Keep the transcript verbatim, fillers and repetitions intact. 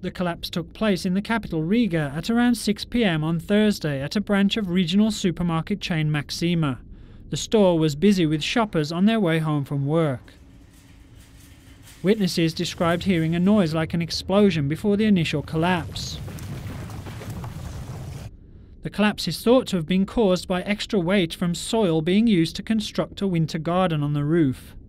The collapse took place in the capital Riga at around six p m on Thursday at a branch of regional supermarket chain Maxima. The store was busy with shoppers on their way home from work. Witnesses described hearing a noise like an explosion before the initial collapse. The collapse is thought to have been caused by extra weight from soil being used to construct a winter garden on the roof.